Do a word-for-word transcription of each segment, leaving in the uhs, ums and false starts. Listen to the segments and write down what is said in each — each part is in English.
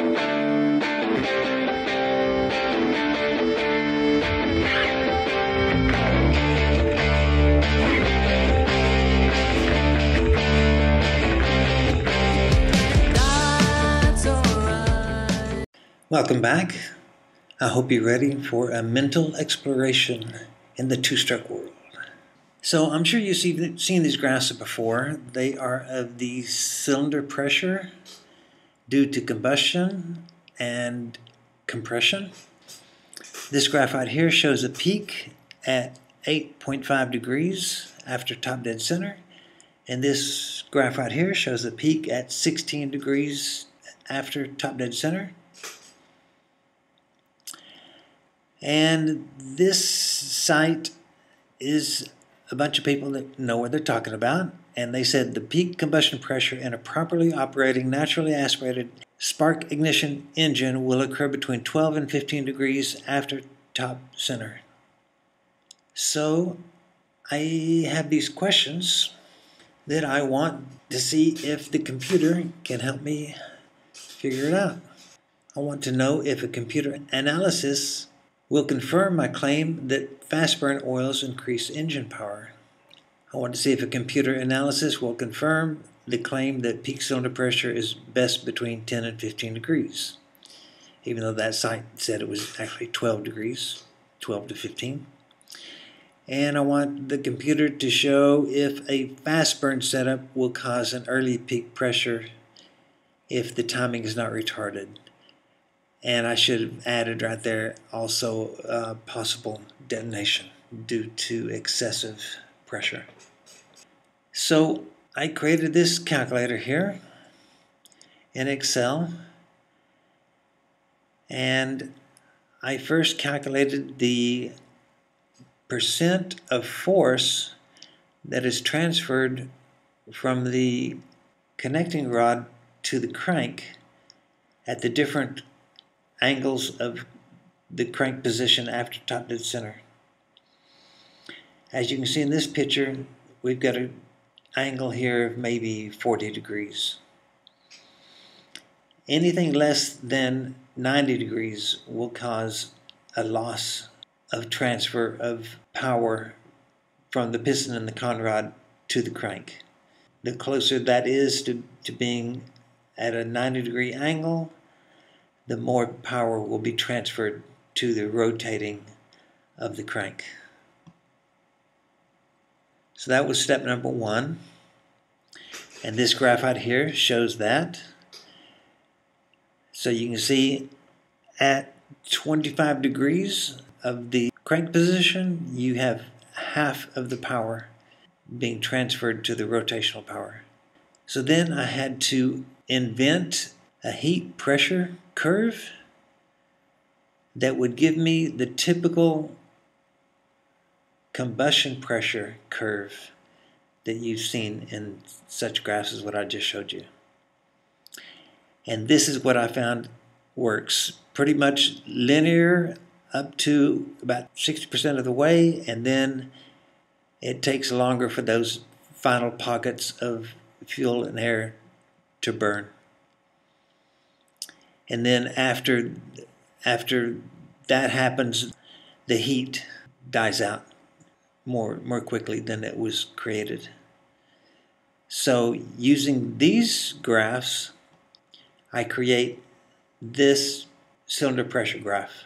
Welcome back. I hope you're ready for a mental exploration in the two-stroke world. So I'm sure you've seen these graphs before. They are of the cylinder pressure due to combustion and compression. This graph right here shows a peak at eight point five degrees after top dead center. And this graph right here shows a peak at sixteen degrees after top dead center. And this site is a bunch of people that know what they're talking about. And they said the peak combustion pressure in a properly operating, naturally aspirated spark ignition engine will occur between twelve and fifteen degrees after top center. So I have these questions that I want to see if the computer can help me figure it out. I want to know if a computer analysis will confirm my claim that fast burn oils increase engine power. I want to see if a computer analysis will confirm the claim that peak cylinder pressure is best between ten and fifteen degrees, even though that site said it was actually twelve degrees, twelve to fifteen. And I want the computer to show if a fast burn setup will cause an early peak pressure if the timing is not retarded. And I should have added right there also uh, possible detonation due to excessive pressure. So I created this calculator here in Excel, and I first calculated the percent of force that is transferred from the connecting rod to the crank at the different angles of the crank position after top dead center. As you can see in this picture, we've got an angle here of maybe forty degrees. Anything less than ninety degrees will cause a loss of transfer of power from the piston and the conrod to the crank. The closer that is to, to being at a ninety degree angle, the more power will be transferred to the rotating of the crank. So that was step number one. And this graph out here shows that. So you can see at twenty-five degrees of the crank position, you have half of the power being transferred to the rotational power. So then I had to invent a heat pressure curve that would give me the typical combustion pressure curve that you've seen in such graphs as what I just showed you. And this is what I found works pretty much linear up to about sixty percent of the way, and then it takes longer for those final pockets of fuel and air to burn. And then after, after that happens, the heat dies out more, more quickly than it was created. So using these graphs, I create this cylinder pressure graph.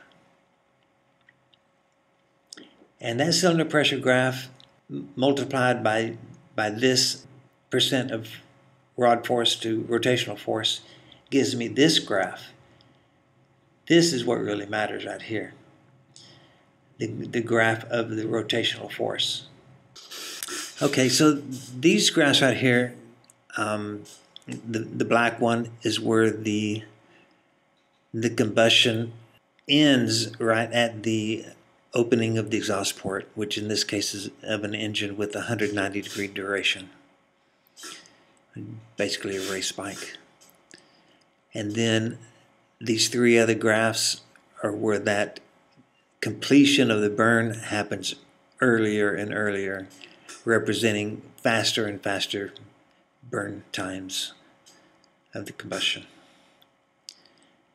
And that cylinder pressure graph multiplied by, by this percent of rod force to rotational force gives me this graph. This is what really matters right here. The, the graph of the rotational force. Okay, so these graphs right here, um, the, the black one is where the, the combustion ends right at the opening of the exhaust port, which in this case is of an engine with a one hundred ninety degree duration. Basically a race bike. And then these three other graphs are where that completion of the burn happens earlier and earlier, representing faster and faster burn times of the combustion.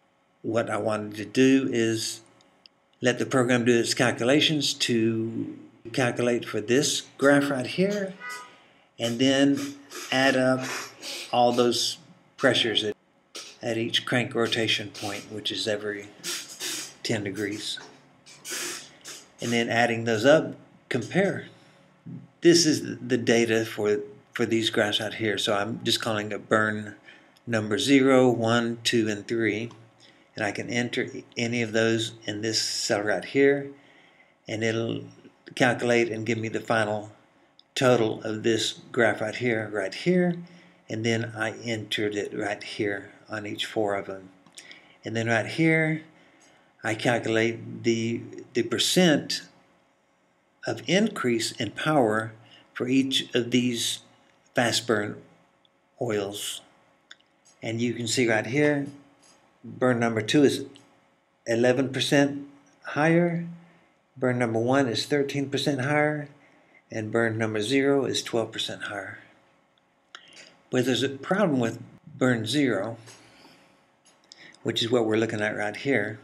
what I wanted to do is let the program do its calculations to calculate for this graph right here, and then add up all those pressures at, at each crank rotation point, which is every ten degrees. And then adding those up, compare. This is the data for, for these graphs out here. So I'm just calling it burn number zero, one, two, and three. And I can enter any of those in this cell right here, and it'll calculate and give me the final total of this graph right here, right here, and then I entered it right here on each four of them. And then right here, I calculate the, the percent of increase in power for each of these fast burn oils. And you can see right here, burn number two is eleven percent higher, burn number one is thirteen percent higher, and burn number zero is twelve percent higher. But there's a problem with burn zero, which is what we're looking at right here.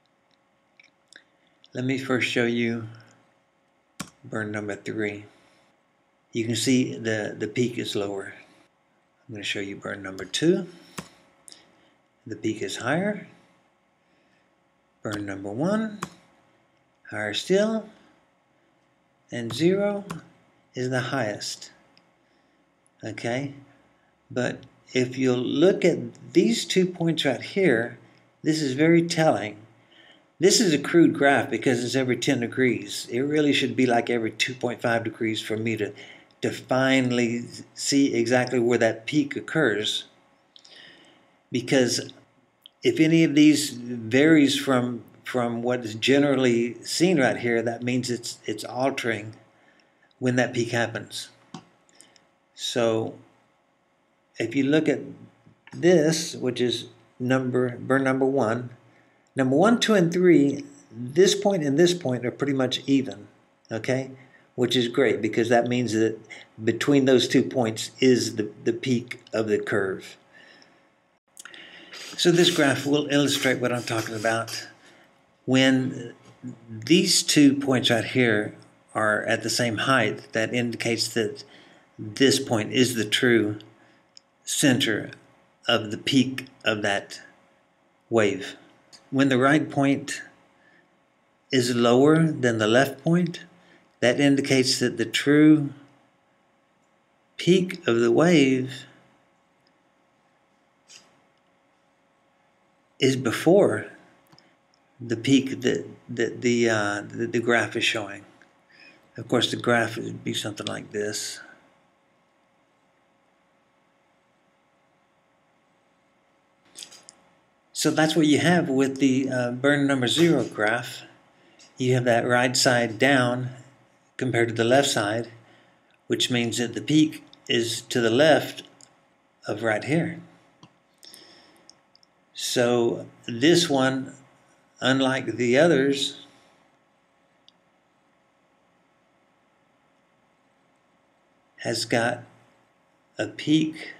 Let me first show you burn number three. You can see the, the peak is lower. I'm going to show you burn number two. The peak is higher. Burn number one, higher still. And zero is the highest. Okay? But if you look at these two points right here, this is very telling. This is a crude graph because it's every ten degrees. It really should be like every two point five degrees for me to, to finally see exactly where that peak occurs. Because if any of these varies from, from what is generally seen right here, that means it's, it's altering when that peak happens. So if you look at this, which is number burn number one, number one, two, and three, this point and this point are pretty much even, okay? Which is great because that means that between those two points is the, the peak of the curve. So this graph will illustrate what I'm talking about. When these two points right here are at the same height, that indicates that this point is the true center of the peak of that wave. When the right point is lower than the left point, that indicates that the true peak of the wave is before the peak that, that the, uh, the, the graph is showing. Of course, the graph would be something like this. So that's what you have with the uh, burn number zero graph. You have that right side down compared to the left side, which means that the peak is to the left of right here. So this one, unlike the others, has got a peak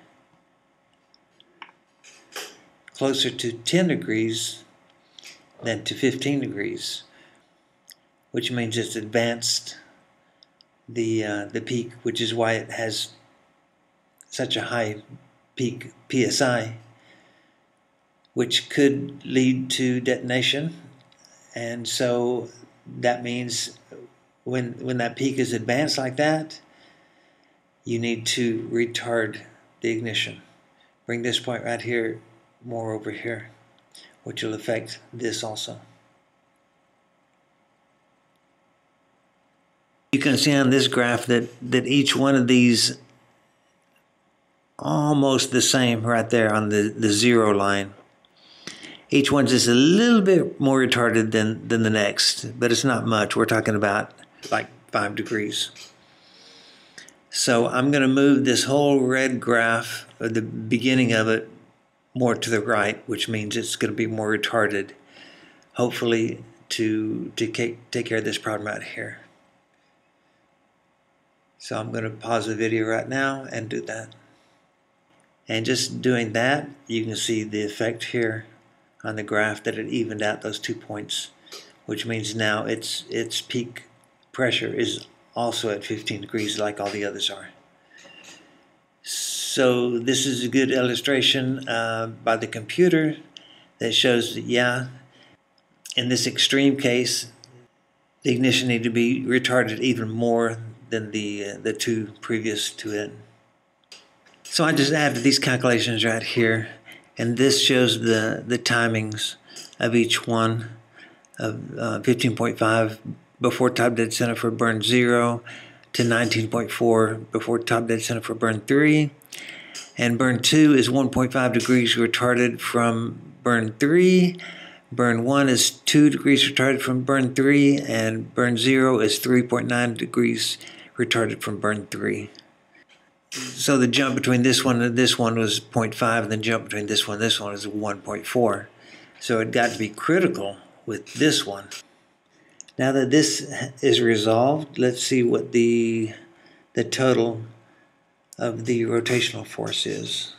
closer to ten degrees than to fifteen degrees, which means it's advanced the, uh, the peak, which is why it has such a high peak P S I, which could lead to detonation. And so that means when, when that peak is advanced like that, you need to retard the ignition. Bring this point right here more over here, which will affect this also. You can see on this graph that, that each one of these almost the same right there on the, the zero line. Each one's just a little bit more retarded than, than the next, but it's not much. We're talking about like five degrees. So I'm going to move this whole red graph, or the beginning of it, more to the right, which means it's going to be more retarded, hopefully to, to take care of this problem right here. So I'm going to pause the video right now and do that. And just doing that, you can see the effect here on the graph that it evened out those two points, which means now its its peak pressure is also at fifteen degrees like all the others are. So this is a good illustration uh, by the computer that shows that, yeah, in this extreme case, the ignition needed to be retarded even more than the uh, the two previous to it. So I just added these calculations right here, and this shows the the timings of each one of uh, fifteen point five before top dead center for burn zero to nineteen point four before top dead center for burn three, and burn two is one point five degrees retarded from burn three. Burn one is two degrees retarded from burn three, and burn zero is three point nine degrees retarded from burn three. So the jump between this one and this one was zero point five, and the jump between this one and this one is one point four. So it got to be critical with this one. Now that this is resolved, let's see what the, the total of the rotational force is.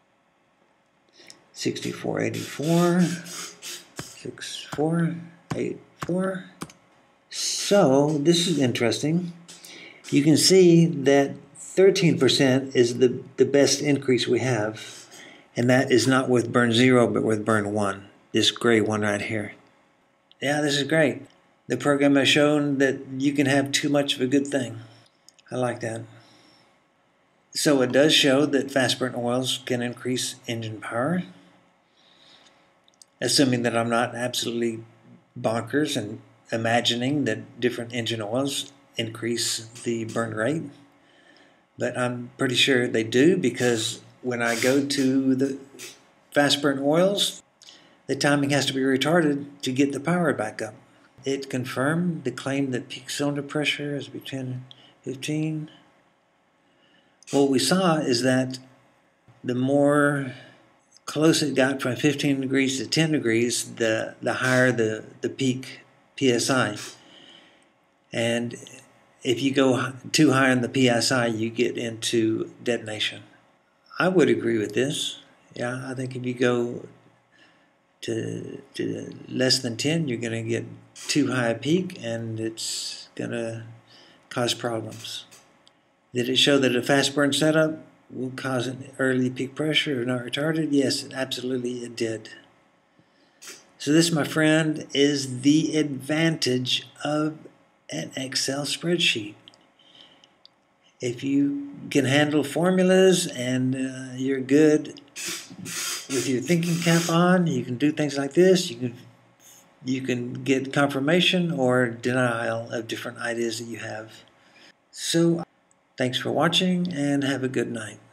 sixty-four eighty-four. six four eight four. So this is interesting. You can see that thirteen percent is the, the best increase we have, and that is not with burn zero but with burn one, this gray one right here. Yeah, this is great. The program has shown that you can have too much of a good thing. I like that. So it does show that fast burn oils can increase engine power, assuming that I'm not absolutely bonkers and imagining that different engine oils increase the burn rate. But I'm pretty sure they do, because when I go to the fast burn oils, the timing has to be retarded to get the power back up. It confirmed the claim that peak cylinder pressure is between fifteen. What we saw is that the more close it got from fifteen degrees to ten degrees, the, the higher the, the peak P S I. And if you go too high on the P S I, you get into detonation. I would agree with this. Yeah, I think if you go to, to less than ten, you're going to get too high a peak, and it's going to cause problems. Did it show that a fast burn setup will cause an early peak pressure or not retarded? Yes, absolutely it did. So this, my friend, is the advantage of an Excel spreadsheet. If you can handle formulas and uh, you're good with your thinking cap on, you can do things like this. You can you can get confirmation or denial of different ideas that you have. So thanks for watching, and have a good night.